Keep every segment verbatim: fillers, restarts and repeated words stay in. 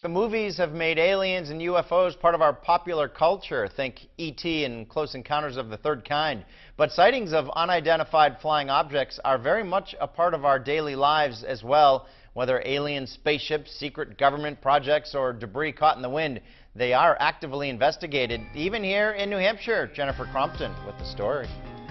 The movies have made aliens and U F Os part of our popular culture. Think E T and Close Encounters of the Third Kind. But sightings of unidentified flying objects are very much a part of our daily lives as well. Whether alien spaceships, secret government projects, or debris caught in the wind, they are actively investigated, even here in New Hampshire. Jennifer Crompton with the story.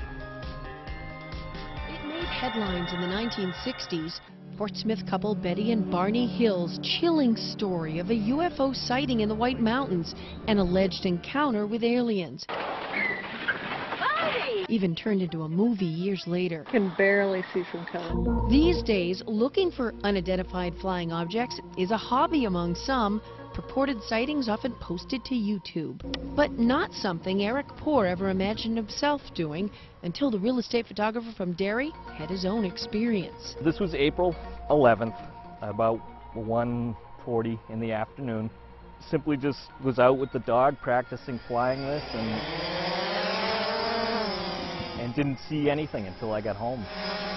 It made headlines in the nineteen sixties. Portsmouth couple Betty and Barney Hill's chilling story of a U F O sighting in the White Mountains, an alleged encounter with aliens. Barney! Even turned into a movie years later. Can barely see from color. These days, looking for unidentified flying objects is a hobby among some. Purported sightings often posted to YouTube. But not something Eric Poor ever imagined himself doing until the real estate photographer from Derry had his own experience. This was April eleventh, about one forty in the afternoon. Simply just was out with the dog practicing flying this and, and didn't see anything until I got home.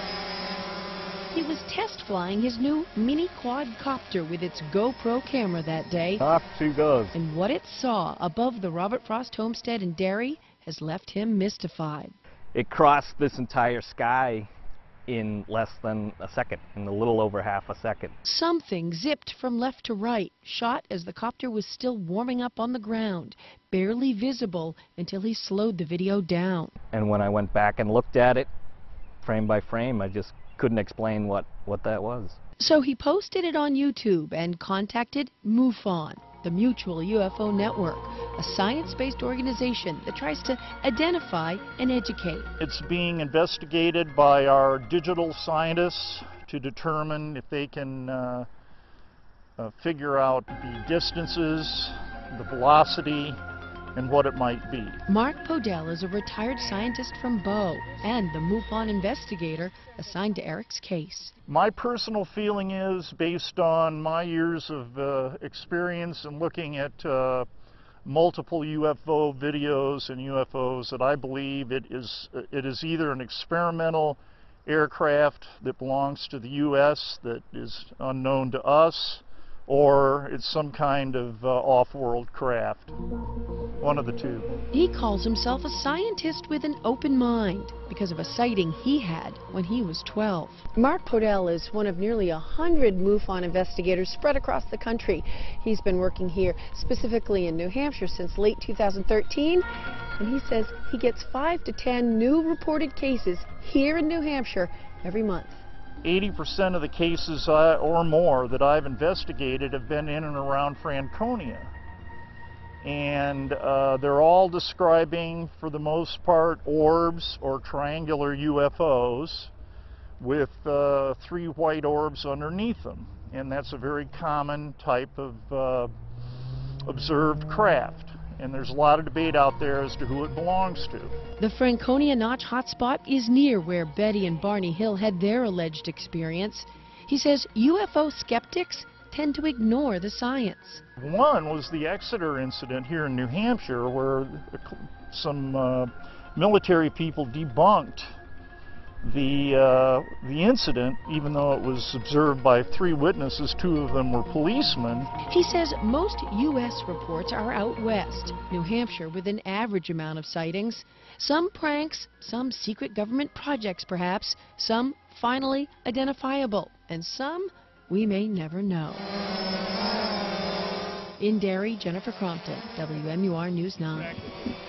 He was test flying his new mini quadcopter with its GoPro camera that day. Off she goes. And what it saw above the Robert Frost homestead in Derry has left him mystified. It crossed this entire sky in less than a second, in a little over half a second. Something zipped from left to right, shot as the copter was still warming up on the ground, barely visible until he slowed the video down. And when I went back and looked at it, frame by frame, I just couldn't explain what, what that was. So he posted it on YouTube and contacted MUFON, the Mutual U F O Network, a science-based organization that tries to identify and educate. It's being investigated by our digital scientists to determine if they can uh, uh, figure out the distances, the velocity, and what it might be. Mark Podell is a retired scientist from Bow and the MUFON investigator assigned to Eric's case. My personal feeling is, based on my years of uh, experience in looking at uh, multiple U F O videos and U F Os, that I believe it is, it is either an experimental aircraft that belongs to the U S that is unknown to us, or it's some kind of uh, off-world craft. One of the two. He calls himself a scientist with an open mind because of a sighting he had when he was twelve. Mark Podell is one of nearly a hundred MUFON investigators spread across the country. He's been working here, specifically in New Hampshire, since late two thousand thirteen, and he says he gets five to ten new reported cases here in New Hampshire every month. eighty percent of the cases uh, or more that I've investigated have been in and around Franconia. And uh, they're all describing, for the most part, orbs or triangular U F Os with uh, three white orbs underneath them. And that's a very common type of uh, observed craft. And there's a lot of debate out there as to who it belongs to. The Franconia Notch hotspot is near where Betty and Barney Hill had their alleged experience. He says U F O skeptics tend to ignore the science. One was the Exeter incident here in New Hampshire, where some uh, military people debunked the uh, the incident, even though it was observed by three witnesses. Two of them were policemen. He says most U S reports are out west, New Hampshire, with an average amount of sightings. Some pranks, some secret government projects perhaps, some finally identifiable, and some we may never know. In Derry, Jennifer Crompton, W M U R News nine.